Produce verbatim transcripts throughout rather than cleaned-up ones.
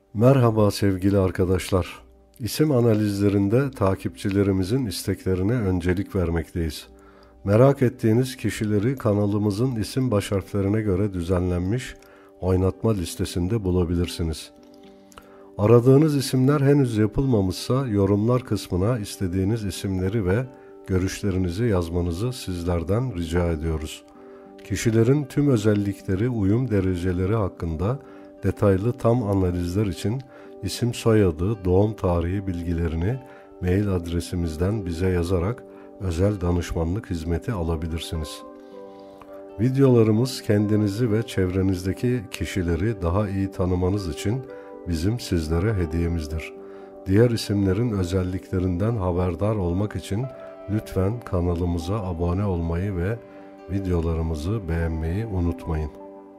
Merhaba sevgili arkadaşlar. İsim analizlerinde takipçilerimizin isteklerine öncelik vermekteyiz. Merak ettiğiniz kişileri kanalımızın isim baş harflerine göre düzenlenmiş oynatma listesinde bulabilirsiniz. Aradığınız isimler henüz yapılmamışsa yorumlar kısmına istediğiniz isimleri ve görüşlerinizi yazmanızı sizlerden rica ediyoruz. Kişilerin tüm özellikleri, uyum dereceleri hakkında detaylı tam analizler için isim, soyadı, doğum tarihi bilgilerini mail adresimizden bize yazarak özel danışmanlık hizmeti alabilirsiniz. Videolarımız kendinizi ve çevrenizdeki kişileri daha iyi tanımanız için bizim sizlere hediyemizdir. Diğer isimlerin özelliklerinden haberdar olmak için lütfen kanalımıza abone olmayı ve videolarımızı beğenmeyi unutmayın.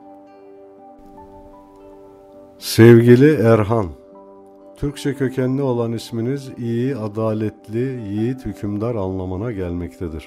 Sevgili Erhan, Türkçe kökenli olan isminiz iyi, adaletli, yiğit hükümdar anlamına gelmektedir.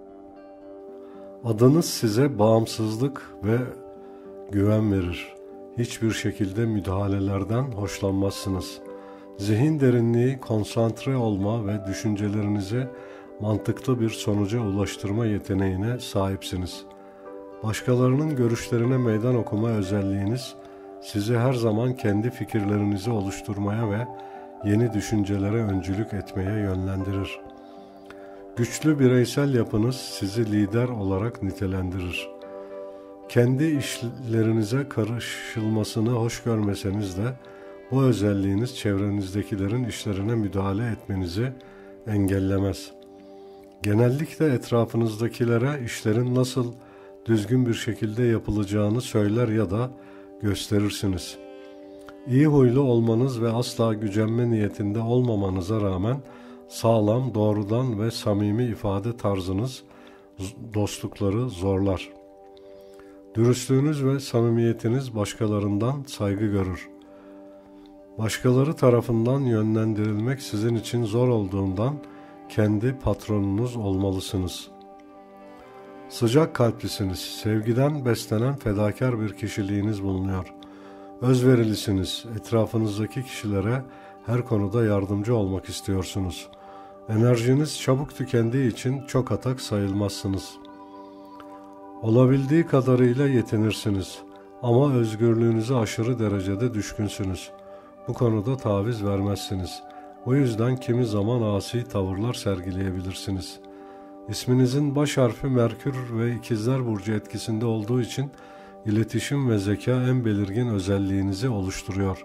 Adınız size bağımsızlık ve güven verir. Hiçbir şekilde müdahalelerden hoşlanmazsınız. Zihin derinliği, konsantre olma ve düşüncelerinizi mantıklı bir sonuca ulaştırma yeteneğine sahipsiniz. Başkalarının görüşlerine meydan okuma özelliğiniz sizi her zaman kendi fikirlerinizi oluşturmaya ve yeni düşüncelere öncülük etmeye yönlendirir. Güçlü bireysel yapınız sizi lider olarak nitelendirir. Kendi işlerinize karışılmasını hoş görmeseniz de bu özelliğiniz çevrenizdekilerin işlerine müdahale etmenizi engellemez. Genellikle etrafınızdakilere işlerin nasıl düzgün bir şekilde yapılacağını söyler ya da gösterirsiniz. İyi huylu olmanız ve asla gücenme niyetinde olmamanıza rağmen sağlam, doğrudan ve samimi ifade tarzınız dostlukları zorlar. Dürüstlüğünüz ve samimiyetiniz başkalarından saygı görür. Başkaları tarafından yönlendirilmek sizin için zor olduğundan kendi patronunuz olmalısınız. Sıcak kalplisiniz, sevgiden beslenen fedakar bir kişiliğiniz bulunuyor. Özverilisiniz, etrafınızdaki kişilere her konuda yardımcı olmak istiyorsunuz. Enerjiniz çabuk tükendiği için çok atak sayılmazsınız. Olabildiği kadarıyla yetinirsiniz ama özgürlüğünüze aşırı derecede düşkünsünüz. Bu konuda taviz vermezsiniz. Bu yüzden kimi zaman asi tavırlar sergileyebilirsiniz. İsminizin baş harfi Merkür ve İkizler Burcu etkisinde olduğu için iletişim ve zeka en belirgin özelliğinizi oluşturuyor.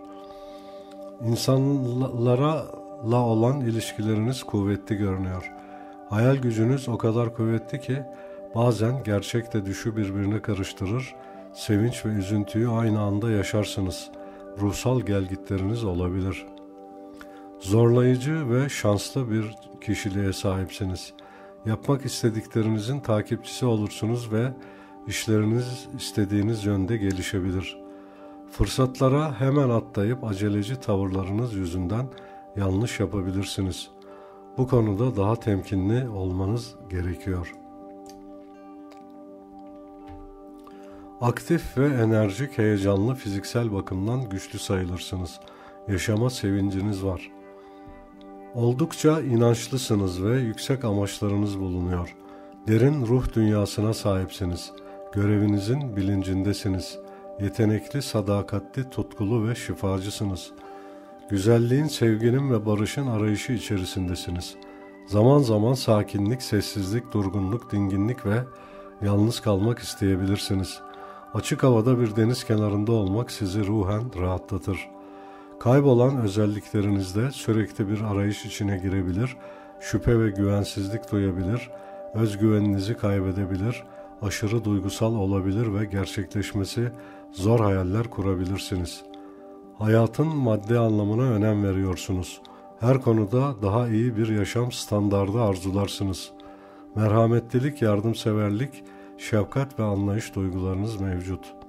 İnsanlara olan ilişkileriniz kuvvetli görünüyor. Hayal gücünüz o kadar kuvvetli ki bazen gerçekle düşü birbirine karıştırır, sevinç ve üzüntüyü aynı anda yaşarsınız. Ruhsal gelgitleriniz olabilir. Zorlayıcı ve şanslı bir kişiliğe sahipsiniz. Yapmak istediklerinizin takipçisi olursunuz ve işleriniz istediğiniz yönde gelişebilir. Fırsatlara hemen atlayıp aceleci tavırlarınız yüzünden yanlış yapabilirsiniz. Bu konuda daha temkinli olmanız gerekiyor. Aktif ve enerjik, heyecanlı, fiziksel bakımdan güçlü sayılırsınız. Yaşama sevinciniz var. Oldukça inançlısınız ve yüksek amaçlarınız bulunuyor. Derin ruh dünyasına sahipsiniz. Görevinizin bilincindesiniz. Yetenekli, sadakatli, tutkulu ve şifacısınız. Güzelliğin, sevginin ve barışın arayışı içerisindesiniz. Zaman zaman sakinlik, sessizlik, durgunluk, dinginlik ve yalnız kalmak isteyebilirsiniz. Açık havada bir deniz kenarında olmak sizi ruhen rahatlatır. Kaybolan özelliklerinizde sürekli bir arayış içine girebilir, şüphe ve güvensizlik duyabilir, özgüveninizi kaybedebilir, aşırı duygusal olabilir ve gerçekleşmesi zor hayaller kurabilirsiniz. Hayatın maddi anlamına önem veriyorsunuz. Her konuda daha iyi bir yaşam standardı arzularsınız. Merhametlilik, yardımseverlik, şefkat ve anlayış duygularınız mevcut.